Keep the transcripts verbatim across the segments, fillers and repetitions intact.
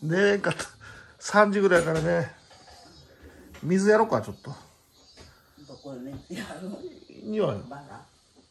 寝れんかった。さんじぐらいからね。水やろうか、ちょっと。 どこで水やるの？ 庭よ。 まだ。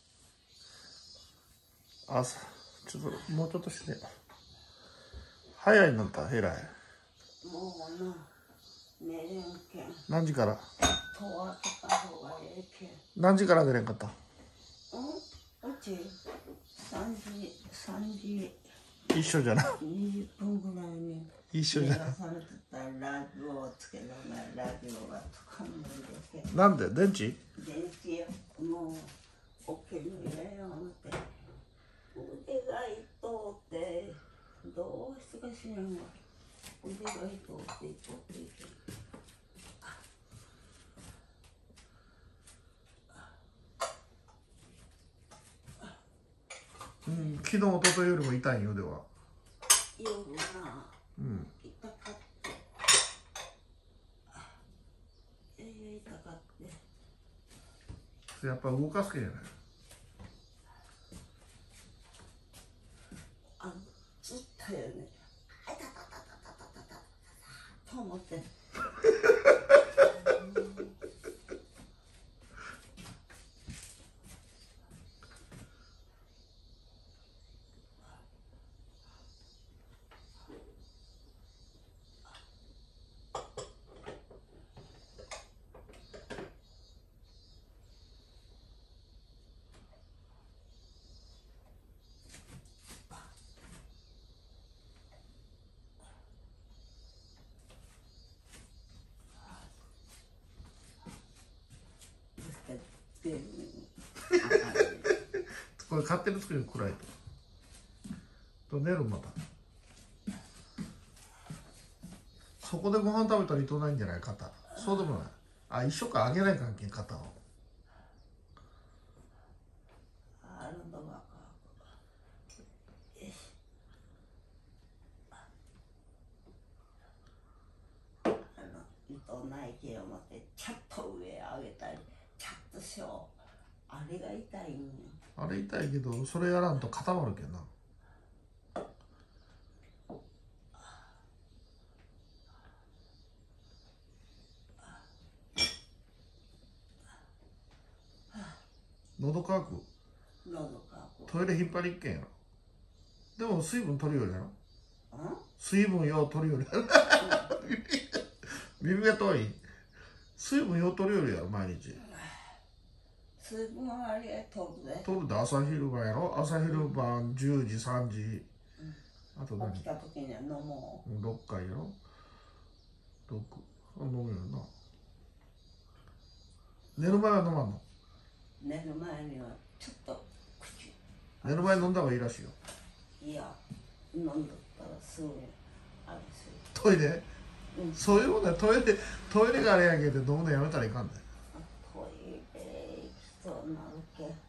朝、ちょっと、もうちょっとして。早いんだった、えらい。 もうな、寝れんけん。 何時から？ 戸を開けた方がええけん。 何時から寝れんかった？ うん、うち三時、三時。 一緒じゃな。 にじゅっぷんぐらいに。 一緒じゃな。 目が覚めてたらラジオをつけながらラジオがつかんでけん。 なんで電池？ 電池よ、もう起きるの嫌や思って。腕が痛って、どうしてかしらんわ。腕が痛って痛って痛って。 うん、昨日一昨日よりも痛いよ腕は。 夜な、 うん、 痛かって。ええ、痛かって。 やっぱ動かすけんやね。 あの、ずっとよね。あたたたたたたたたたと思って。 これ勝手に作る暗いと。と寝るまた。そこでご飯食べたら痛ないんじゃない肩。そうでもない。あ、一緒か、上げない関係肩を。 あるのがあの痛ないけ思ってちょっと上上げたりちょっとしよう。あれが痛いんよ。 あれ痛いけど、それやらんと固まるけんな。喉乾く。 喉乾く。 トイレ引っ張りっけんやろ。でも水分取るよりやろ。 ん？ 水分よう取るよりやろ。耳が遠い。水分よう取るよりやろ、毎日。 水分あれ取るで。 取るで朝昼晩やろ。朝昼晩じゅうじ、さんじ。うん、あと何？ 起きた時には飲もう。ろっかいやろ。ろく。あ、飲むよな。寝る前は飲まんの？ 寝る前にはちょっと口。 寝る前に飲んだ方がいいらしいよ。 いや、飲んだったらすぐあれする。 トイレ？うん、そういうもんだよ。トイレ、トイレがあれやけど飲むのやめたらいかんねん。 トイレ行きそうなるけ。